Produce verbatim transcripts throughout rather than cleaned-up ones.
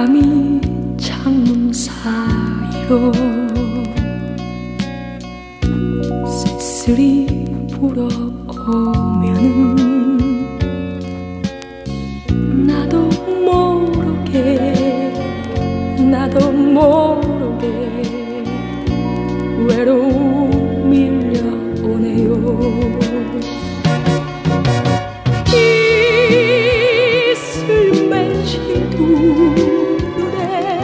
바람이 창문 사이로 쓸쓸히 불어오면은 나도 모르게 나도 모르게 외로움 밀려오네요. 이슬 맺힌 두 눈에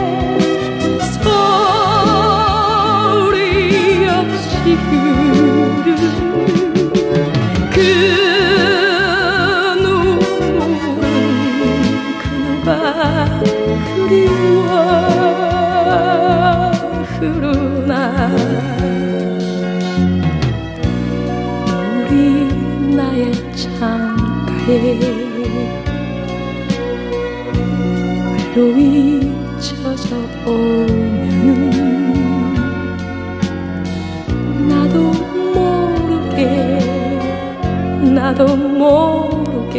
소리 없이 흐르는 그 눈물은 그가 그리워 흐르나. 우리 나의 창가에 외로이 젖어오면은 나도 모르게 나도 모르게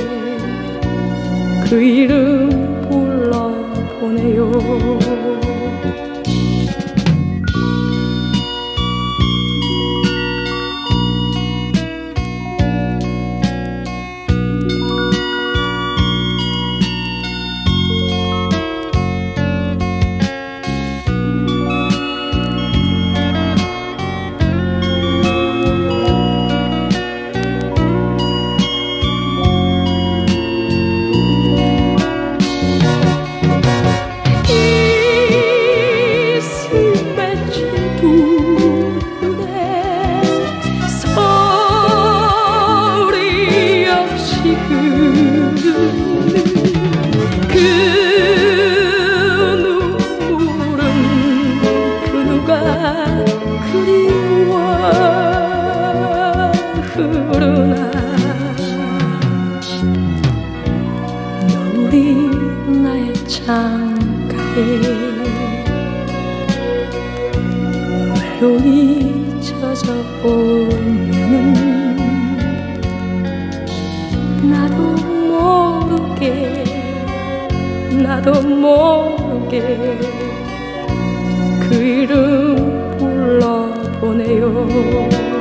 그 이름 불러보네요. 그 눈물은 그 누가 그리워 흐르나. 노을이 나의 창가에 외로이 젖어오면은 나도 모르게 나도 모르게 그 이름 불러보네요.